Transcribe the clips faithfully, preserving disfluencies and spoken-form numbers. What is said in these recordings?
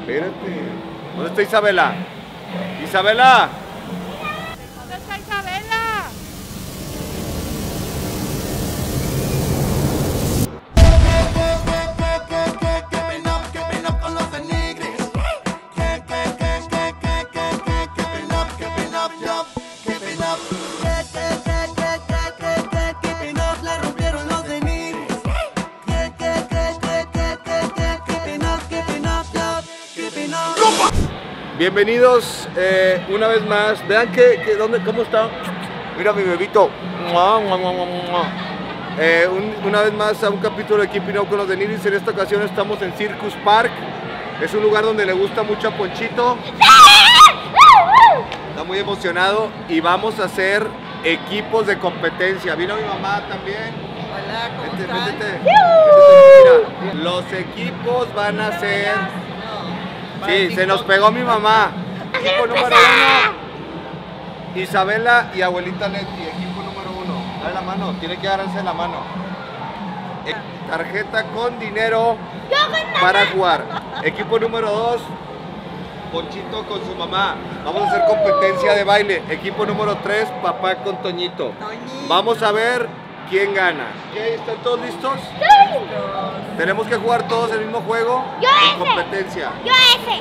Espérate. ¿Dónde está Isabela? ¡Isabela! ¿Dónde está Isabela? Bienvenidos eh, una vez más. Vean que, que dónde, cómo está. Mira mi bebito. Eh, un, una vez más a un capítulo de Keeping Up con los Deniris. En esta ocasión estamos en Circus Park. Es un lugar donde le gusta mucho a Ponchito. Está muy emocionado y vamos a hacer equipos de competencia. Vino mi mamá también. Hola, ¿cómo Vete, están? vete, vete. Mira, los equipos van a ser... Sí, se nos pegó mi mamá. Equipo número uno, Isabela y abuelita Leti. Equipo número uno. Dale la mano, tiene que agarrarse la mano. Eh, tarjeta con dinero para jugar. Equipo número dos, Ponchito con su mamá. Vamos a hacer competencia de baile. Equipo número tres, papá con Toñito. Vamos a ver quién gana. ¿Qué? ¿Están todos listos? Tenemos que jugar todos el mismo juego. Yo en ese. competencia. Yo ese.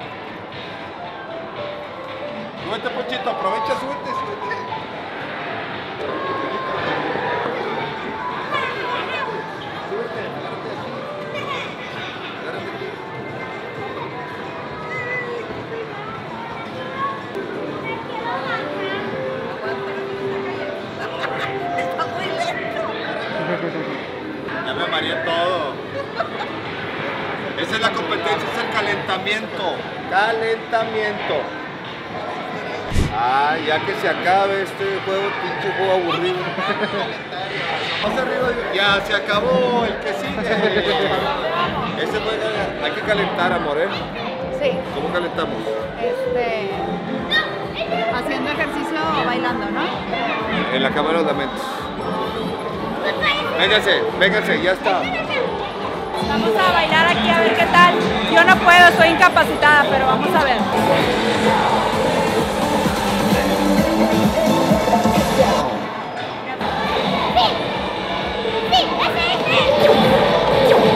Súbete, Ponchito, aprovecha, súbete, súbete. Súbete, agárrate aquí. Agárrate aquí. Está muy lento. Ya me mareé todo. Esa es la competencia, es el calentamiento. Calentamiento. Ah, ya que se acabe este juego, pinche juego aburrido. Más arriba, ya se acabó, el que sigue. Ese juego hay que calentar, amor, ¿eh? Sí, ¿Cómo calentamos? este, haciendo ejercicio o bailando, ¿no? En la cámara de los lamentos. Vénganse, vénganse, ya está. Vamos a bailar aquí a ver qué tal. Yo no puedo, estoy incapacitada, pero vamos a ver. Sí, ese, ese.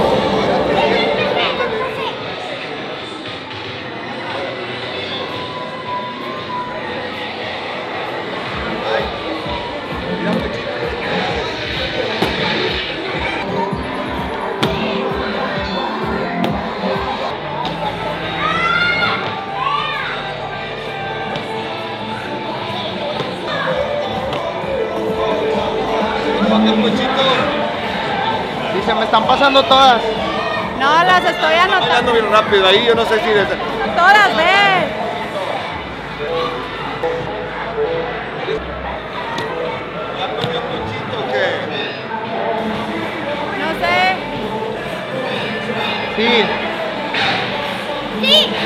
Mira, Ponchito. Ponchito. Y se me están pasando todas. No, las estoy Está bailando anotando. bien rápido ahí, yo no sé si... desde- Todas, ven. ¿Ya perdió Ponchito o qué? No sé. Sí. Sí.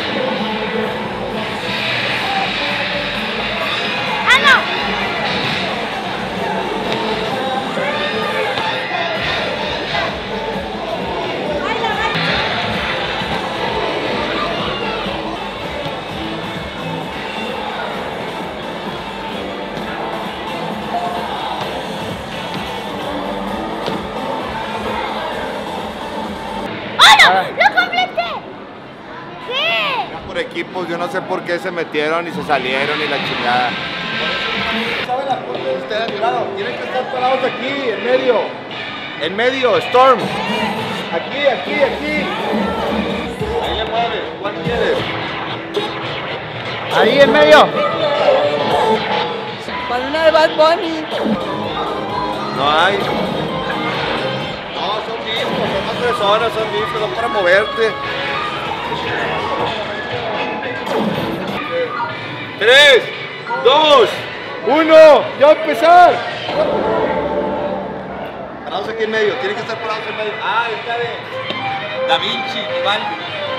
Ah, no. ¡Oh, no! ¡Lo completé! ¡Sí! Era por equipos, yo no sé por qué se metieron y se salieron y la chingada. ¿Sabe la punta de ustedes a mi lado? Tienen que estar parados aquí, en medio. En medio, Storm. Aquí, aquí, aquí. Ahí le mueves, ¿cuál quieres? Ahí en medio. Con una de Bad Bunny. No hay. No, son discos, son más tres horas, son discos, son para moverte. Tres, dos, uno, ya va a empezar. Parados aquí en medio, tienen que estar parados en medio. Ah, está de Da Vinci, Vivaldi.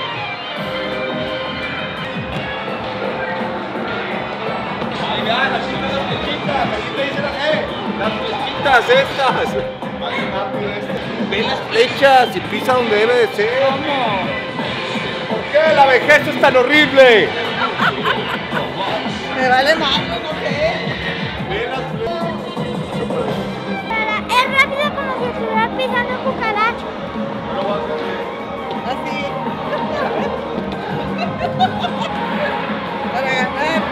Ahí vean, así están las flechitas, ahí te dicen, eh, las flechitas estas. Más rápido este. Ve las flechas y pisa donde debe de ser. ¿Cómo? ¿Por qué? qué la vejez es tan horrible? Me vale más, no sé. Es rápido como si estuviera pisando cucaracha. Así. Para ganar.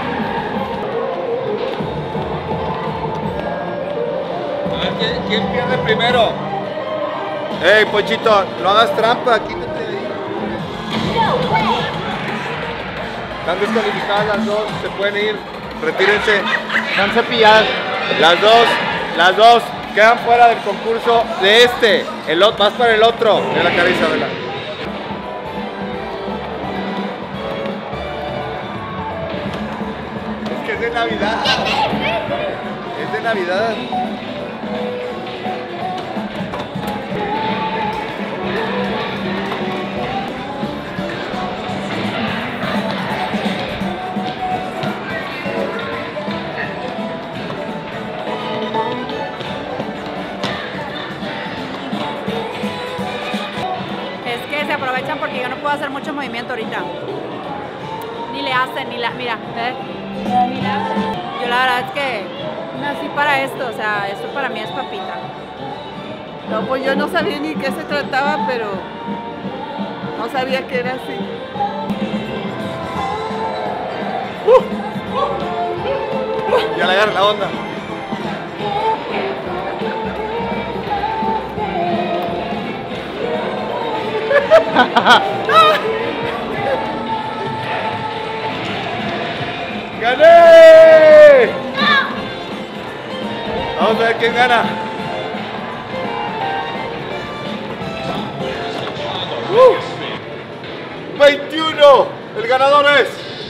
A ver, ¿quién, quién pierde primero? Ey, Ponchito, no hagas trampa, quítate de ahí. Están descalificadas las dos, se pueden ir, retírense. Están cepilladas. Las dos, las dos quedan fuera del concurso de este. El otro, vas para el otro. Mira la cara de Isabela. Es que es de Navidad. Es de Navidad. Es que se aprovechan porque yo no puedo hacer mucho movimiento ahorita. Ni le hacen, ni la... Mira, ¿eh? Ni la hacen. Yo la verdad es que nací para esto, o sea, esto para mí es papita. No, pues yo no sabía ni qué se trataba, pero no sabía que era así. Ya le agarra la onda. ¡Gané! Vamos a ver quién gana. Uh, veintiuno. El ganador es.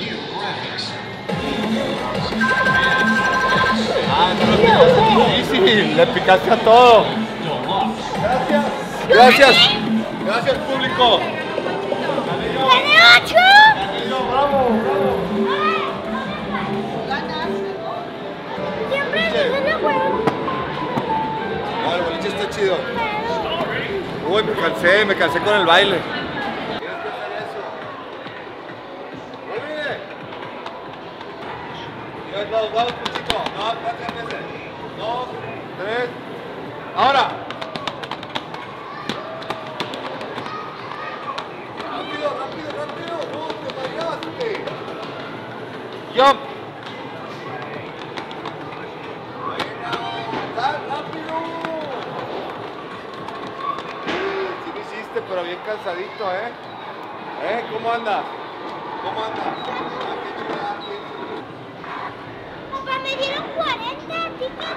Ah, no, es difícil. Le picaste a todo. Gracias. Gracias. Gracias, público. ¡Gané ocho! Bravo, bravo. Siempre dices de juego. No, el boliche está chido. Uy, me cansé, me cansé con el baile. ¿Quieres que hacer eso? Muy bien. Y vamos, vamos, Puchito. No, cuatro veces. Dos, tres. Ahora. Rápido, rápido, rápido. No, te fallaste. Jump. Pero bien cansadito, ¿eh? ¿Eh? ¿Cómo andas? ¿Cómo andas? Papá, me dieron cuarenta tickets.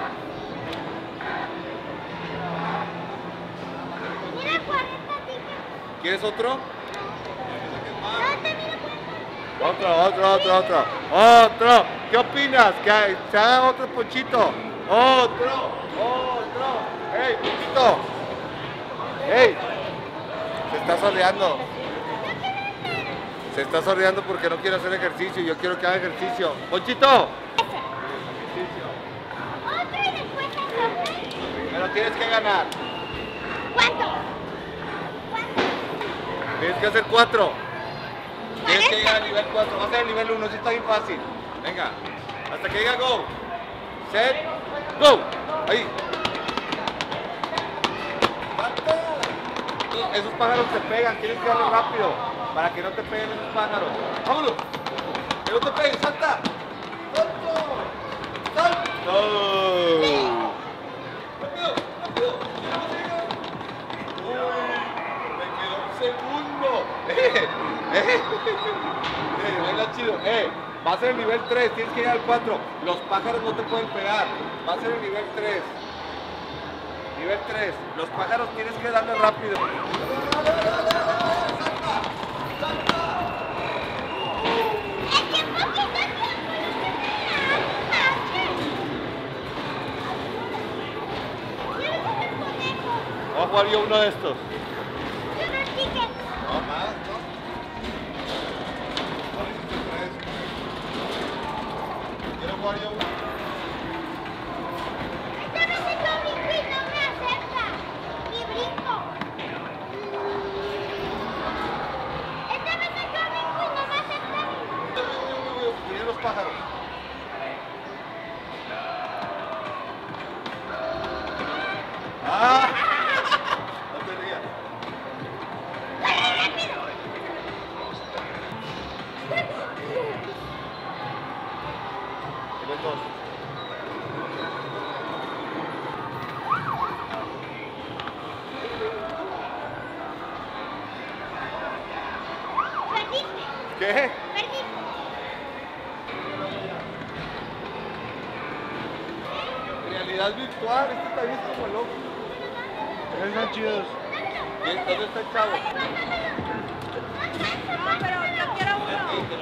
Mira, cuarenta tickets. ¿Quieres otro? No, te miro cuarenta. Otro, otro, otro, otro. Otro. ¿Qué opinas? ¿Que se haga otro Ponchito? Otro, otro. ¡Ey, Ponchito! ¡Ey! Se está sordeando. Se está sordeando porque no quiere hacer ejercicio. Yo quiero que haga ejercicio. ¡Ponchito! Ejercicio. Otro y después otro. Pero tienes que ganar. ¿Cuánto? ¿Cuánto? Tienes que hacer cuatro. Tienes que llegar al nivel cuatro. Vas a el nivel uno, si está bien fácil. Venga. Hasta que diga go. Set. Go. Ahí. Esos pájaros te pegan, tienes que darle rápido para que no te peguen esos pájaros. ¡Vámonos! ¡Que no te peguen! ¡Salta! ¡Salto! ¡Salto! ¡Rápido! ¡Rápido! ¡Uy! ¡Me quedó un segundo! ¡Eh! ¡Eh! ¡Eh! ¡Baila chido! ¡Eh! Va a ser el nivel tres, tienes que ir al cuatro. Los pájaros no te pueden pegar. Va a ser el nivel tres. Nivel tres, los pájaros tienes que darle rápido. Vamos a jugar yo uno de estos. No más, ¿no? ¿Quiero jugar yo uno? pájaro. ¡Ah! No te rías. Y los dos. ¿Qué? Realidad virtual, este también es como loco. Están chidos. Bien, ¿dónde está el chavo? No, pero yo quiero uno.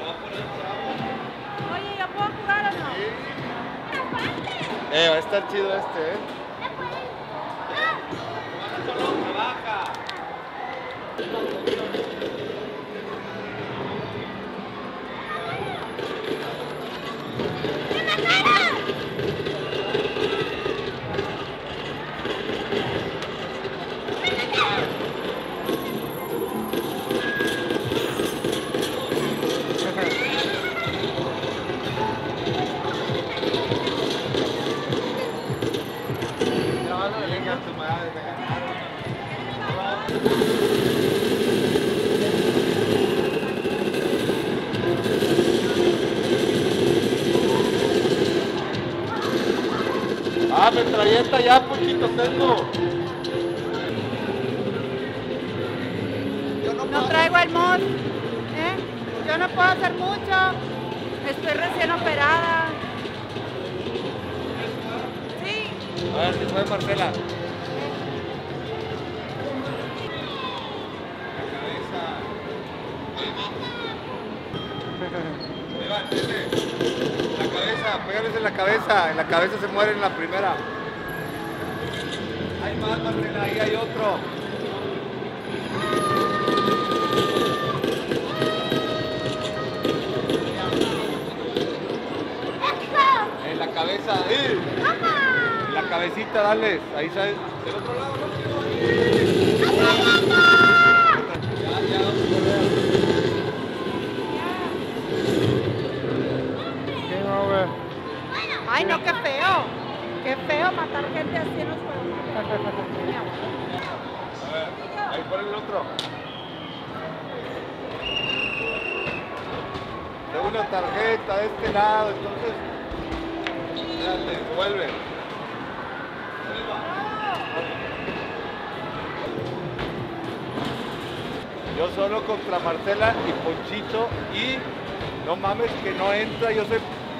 Oye, ¿yo puedo jugar o no? Eh, va a estar chido este, eh. Venga, tu madre, me ganaron. Ah, metralleta ya, poquito tengo. No traigo el mod. ¿Eh? Yo no puedo hacer mucho. Estoy recién operada. Sí. A ver, si fue Marcela. Levántese. La cabeza, pégales en la cabeza. En la cabeza se muere en la primera. Hay más, Marcela, ahí hay otro. En la cabeza, ahí. En la cabecita, dale. Ahí sabes. Del otro lado, rápido. Ya, ya, vamos a correr. Game over. Ay, no, qué feo. Qué feo matar gente así en los juegos. A ver, ahí por el otro. De una tarjeta de este lado, entonces. Espérate, vuelve. Yo solo contra Marcela y Ponchito y no mames que no entra, yo soy...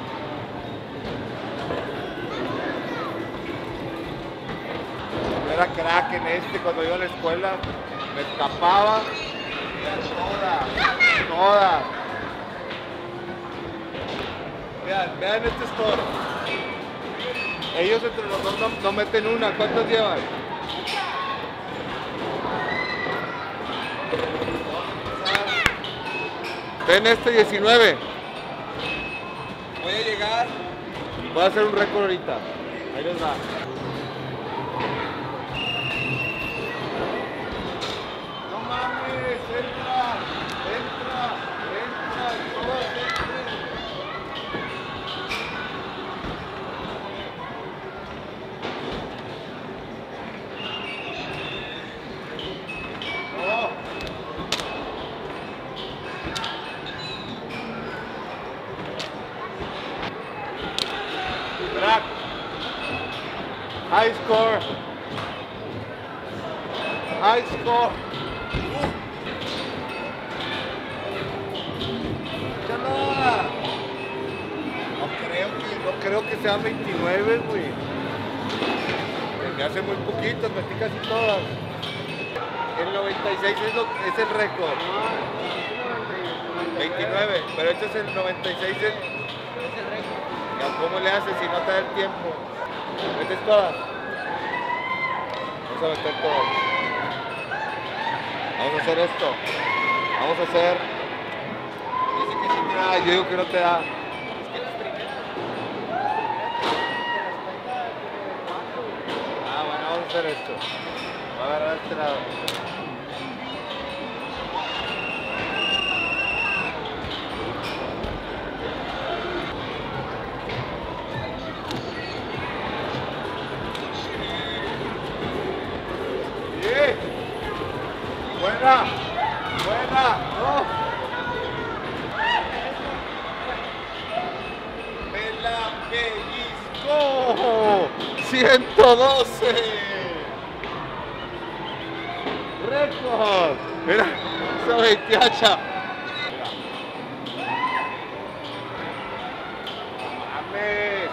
Era crack en este cuando iba a la escuela, me escapaba. Vean todas, todas. Vean, vean este score. Ellos entre los dos no, no meten una, ¿cuántas llevan? Ven este diecinueve. Voy a llegar. Voy a hacer un récord ahorita. Ahí les va. No mames, entra, entra, entra, todos entren. Oh. Crack. High score. High score. Chala. No creo que, no creo que sean veintinueve, güey. Me hace muy poquitas, metí casi todas. El noventa y seis es, lo, es el récord. veintinueve, pero este es el noventa y seis. El, ¿cómo le haces si no te da el tiempo? ¿Metes todas? Vamos a meter todas. Vamos a hacer esto. Vamos a hacer... Dice que sí te da, yo digo que no te da. Ah, bueno, vamos a hacer esto. Voy a agarrar este lado. ciento doce. ¡Récord! Mira, esa veitiacha. ¡Mames!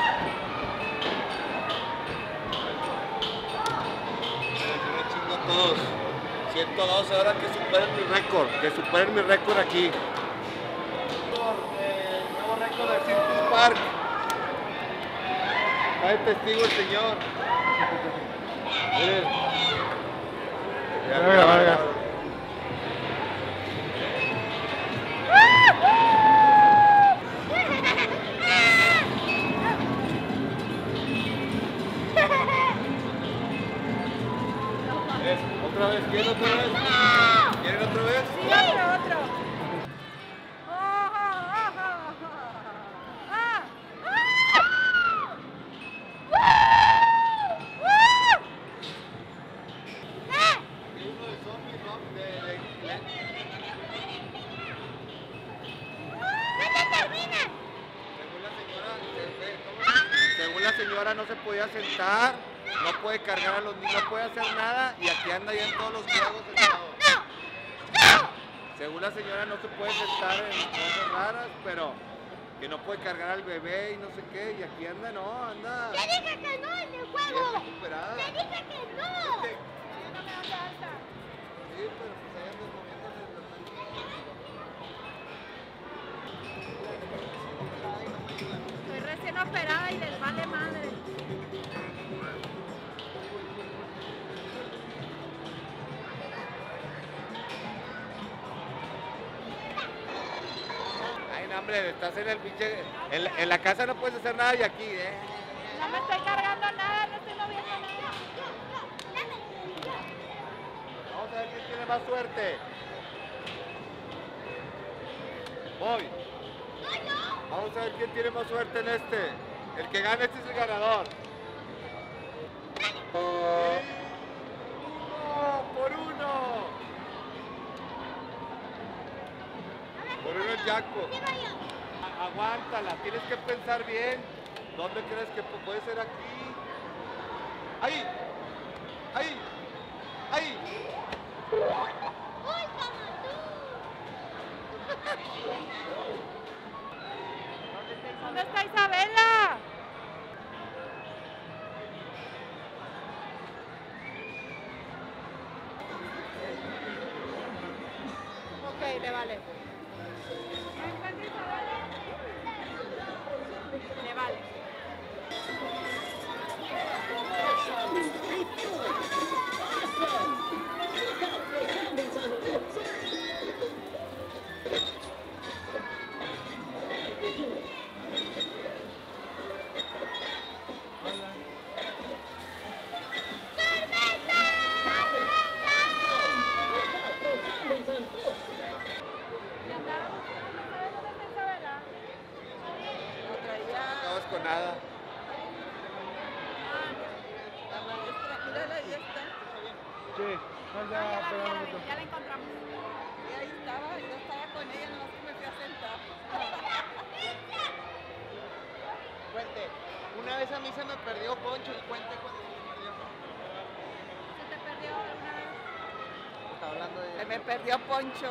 Me chingo todos. ciento doce, ahora que superen mi récord. Que superen mi récord aquí. El nuevo récord de Circus Park. Está de testigo el señor. Miren. Ya, Venga, ya, venga. ya. Es, otra vez, ¿quieren otra vez? ¿Quieren otra vez? Sí, otro, otro. Ah, ah, ah, ah, ah. Y uno de zombies, ¿no? De, de, de- ¿Dónde termina? Según la señora, se- se- ¿cómo? Según la señora no se podía sentar, no puede cargar a los niños, no puede hacer nada y aquí anda ya en todos los juegos sentado. Según la señora no se puede sentar en cosas raras, pero que no puede cargar al bebé y no sé qué, y aquí anda, no, anda Te dije que no en el bien juego. recuperada. Te dije que no. Sí, pero pues ahí andas moviéndole los- Estoy recién operada y les vale madre. Ay, no, hombre, estás en el pinche. En la, en la casa no puedes hacer nada y aquí, ¿eh? No me estoy cargando nada, no estoy moviendo nada. Vamos a ver quién tiene más suerte. Voy. Vamos a ver quién tiene más suerte en este. El que gane este es el ganador. Uno por uno. Por uno el Jaco. A- Aguántala, tienes que pensar bien. ¿Dónde crees que pu- puede ser aquí? Ahí. Ahí. Ahí. ¿Dónde está Isabela? Ok, le vale. ¿No encuentra Isabela? Le vale. ¿Y andaba buscando? ¿No sabes dónde está Isabela? Lo traía No acabas con nada. la maestra. Mírala, ahí está. Sí, Ah, anda, ya, la vi, espérame ya un la vi, momento. ya la encontramos. Y ahí estaba, yo estaba con ella, nomás que me fui a sentar. Cuente, una vez a mí se me perdió Poncho y cuente cuando se me perdió. ¿Se te perdió alguna vez? Está hablando de... Se me perdió Poncho.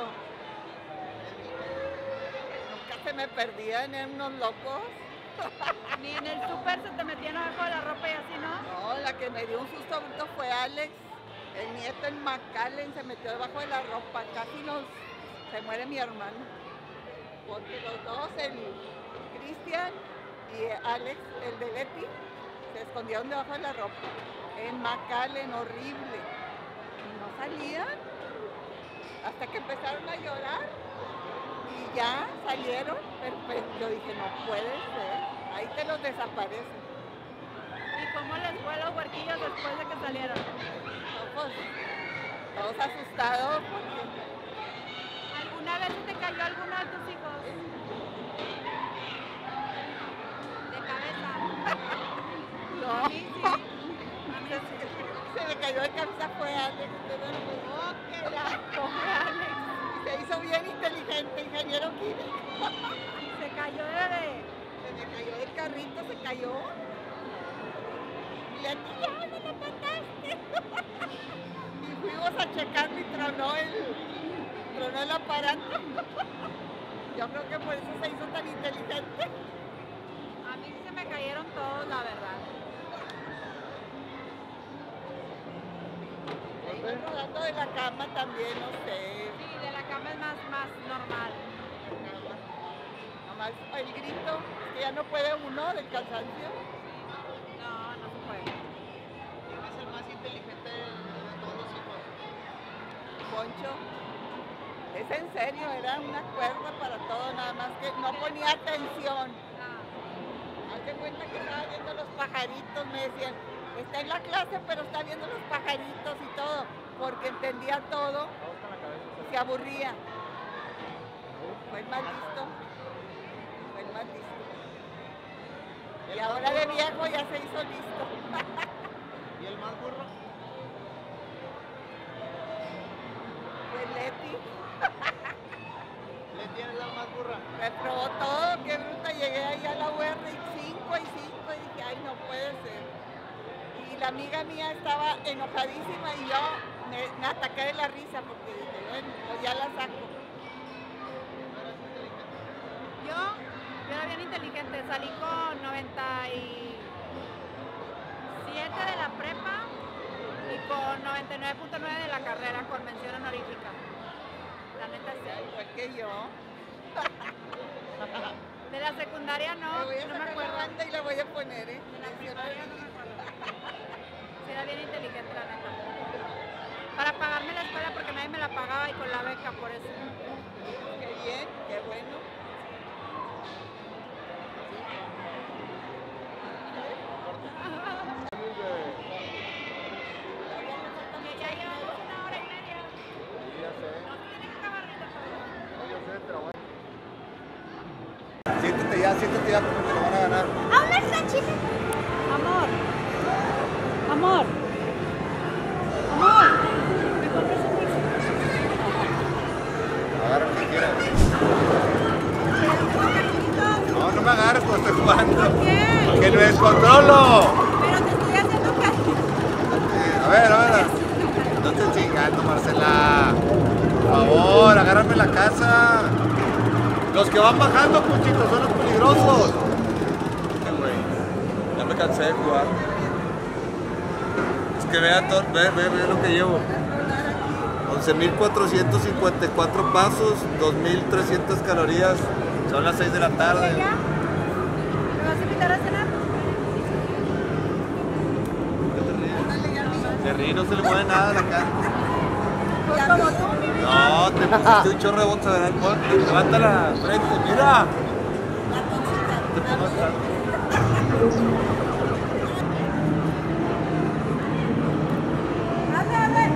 Nunca se me perdían, eran unos locos. Ni en el súper se te metían abajo de la ropa y así, ¿no? No, la que me dio un susto ahorita fue Alex. El nieto en McAllen se metió debajo de la ropa. Casi nos... se muere mi hermano. Porque los dos, el Cristian y Alex, el de Betty, se escondieron debajo de la ropa. En McAllen, horrible. Y no salían hasta que empezaron a llorar. Y ya salieron, pero pues, yo dije, no puede ser. Ahí te los desaparecen. ¿Y cómo les fue a los huerquillos después de que salieron? No, pues, todos asustados porque ¿Alguna vez se te cayó alguno de tus hijos? De cabeza. no. A mí sí. A mí sí. Se me cayó de cabeza fue Alex. Oh, qué la pobre Alex. Se hizo bien inteligente, ingeniero químico. Se cayó de... Se me cayó del carrito, se cayó. checando y tronó el, tronó el aparato. Yo creo que por eso se hizo tan inteligente. A mí se me cayeron todos, la verdad. Se iba rodando de la cama también, no sé. Sí, de la cama es más, más normal. Nomás el grito, que ya no puede uno del cansancio. No, no se puede. ¿Quién es el más inteligente de todos los hijos? Poncho. Es en serio, era una cuerda para todo, nada más que no ponía atención. Haz de cuenta que estaba viendo los pajaritos, me decían, está en la clase pero está viendo los pajaritos y todo, porque entendía todo, se aburría. Fue el más listo, fue el más listo. Y ahora de viejo ya se hizo listo. ¿Y el más burro? Pues Leti. ¿Le tienes la más burra? Reprobó todo, qué bruta, llegué ahí a la U R y cinco y cinco y dije, ay, no puede ser. Y la amiga mía estaba enojadísima y yo me, me ataqué de la risa porque dije, bueno, pues ya la saco. Yo, yo era bien inteligente, salí con noventa y siete de la prepa y con noventa y nueve punto nueve de la carrera con mención honorífica. La neta sí. Igual que yo. De la secundaria no, Me voy a no me sacar la acuerdo. banda y la voy a poner, ¿eh? De la primaria no me acuerdo. Sí, era bien inteligente, la neta. Para pagarme la escuela porque nadie me la pagaba y con la beca, por eso. Qué bien, qué bueno. Que ya llevamos una hora y media. No tiene que acabar ahorita. Siéntate ya, siéntate ya porque te lo van a ganar. A unas canchitas. Amor. Amor. Amor. ¿Me compras un dulce? Agarra lo que quieras. No, no me agarres cuando estoy jugando. ¿Por qué? Que lo descontrolo. Pero te estoy haciendo caso. A ver, a ver. No estés chingando, Marcela. Por favor, agárrame la casa. Los que van bajando, puchitos, son los peligrosos. Eh, güey, ya me cansé de jugar. Es que vea, todo, ve, ve, ve lo que llevo. once mil cuatrocientos cincuenta y cuatro pasos, dos mil trescientas calorías. Son las seis de la tarde. ¿Me vas a invitar a cenar? De río no se le mueve nada a la cara. Pues como tú, mi vida. No, te pusiste un chorro de botas, ¿verdad? Levanta la frente, mira. Te pongas tanto. Ande, ande.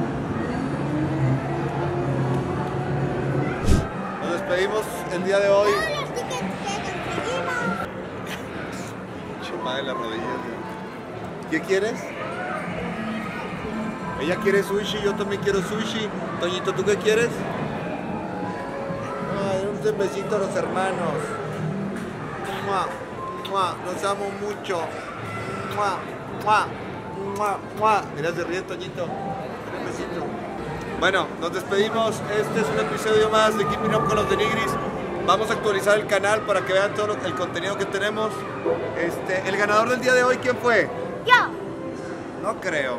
Nos despedimos el día de hoy. Todos los tickets que conseguimos. Chimada de las rodillas. ¿Qué quieres? Ella quiere sushi, yo también quiero sushi. Toñito, ¿tú qué quieres? Ay, un besito a los hermanos. Mua, mua, los amo mucho. Mua, mua, mua, mua. Mira, se ríe Toñito. Un besito. Bueno, nos despedimos. Este es un episodio más de Keeping Up con los de Nigris. Vamos a actualizar el canal para que vean todo lo- el contenido que tenemos. Este, el ganador del día de hoy, ¿quién fue? Yo. No creo.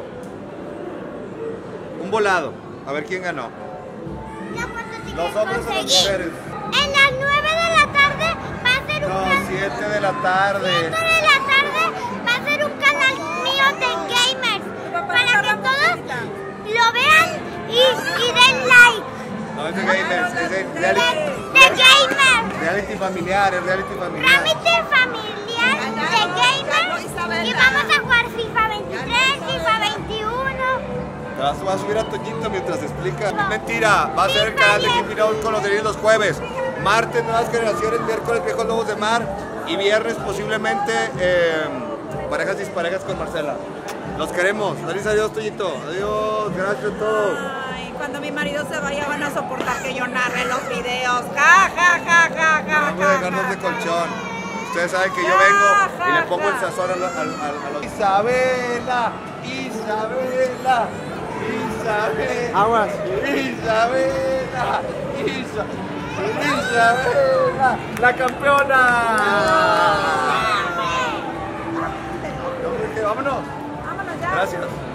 Un volado. A ver quién ganó. Ya cuántos tickets Los hombres o las conseguí. mujeres. En las nueve de la tarde va a ser un No, canal. siete de la tarde. siete de la tarde va a ser un canal mío de gamers. Para que todos lo vean y, y den like. No, es de gamers, es de De, reality, de gamers. reality familiar, es reality familiar. Trámite familiar de gamers. Y vamos a jugar FIFA veintitrés, FIFA veintiuno. Te vas, vas a subir a Toñito mientras explica. Mentira, va a ser el canal de Keeping Up con los de Nigris los jueves. Martes, nuevas generaciones, miércoles, viejos lobos de mar. Y viernes, posiblemente, eh, parejas disparejas con Marcela. Los queremos. Feliz adiós, Toñito. Adiós, gracias a todos. Ay, cuando mi marido se vaya van a soportar que yo narre los videos. Ja, ja, ja, ja, ja. Vamos a dejarnos de colchón. Ustedes saben que yo vengo y le pongo el sazón a, lo- al- al- a los... Isabela, Isabela, Isabela. Isabela. Aguas. Isabela. Isa, Isabela. La campeona. Vámonos. Vámonos ya. Gracias.